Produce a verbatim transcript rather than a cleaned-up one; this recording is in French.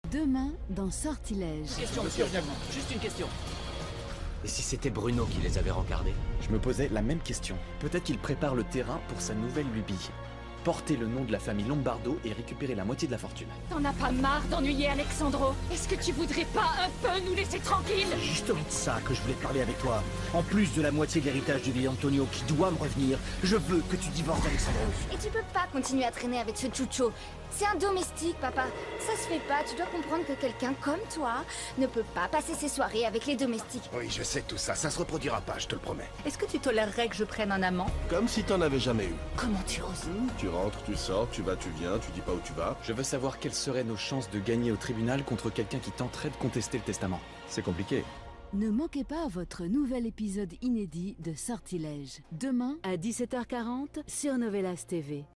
Demain, dans Sortilège. Question, monsieur, juste une question. Et si c'était Bruno qui les avait rencardés? Je me posais la même question. Peut-être qu'il prépare le terrain pour sa nouvelle lubie. Porter le nom de la famille Lombardo et récupérer la moitié de la fortune. T'en as pas marre d'ennuyer Alexandro? Est-ce que tu voudrais pas un peu nous laisser tranquilles? C'est justement de ça que je voulais parler avec toi. En plus de la moitié de l'héritage du vieil Antonio qui doit me revenir, je veux que tu divorces d'Alexandro. Et tu peux pas continuer à traîner avec ce Chucho. C'est un domestique, papa. Ça se fait pas. Tu dois comprendre que quelqu'un comme toi ne peut pas passer ses soirées avec les domestiques. Oui, je sais tout ça. Ça se reproduira pas, je te le promets. Est-ce que tu tolérerais que je prenne un amant? Comme si t'en avais jamais eu. Comment tu oses? Tu rentres, tu sors, tu vas, tu viens, tu dis pas où tu vas. Je veux savoir quelles seraient nos chances de gagner au tribunal contre quelqu'un qui tenterait de contester le testament. C'est compliqué. Ne manquez pas votre nouvel épisode inédit de Sortilège. Demain à dix-sept heures quarante sur Novelas T V.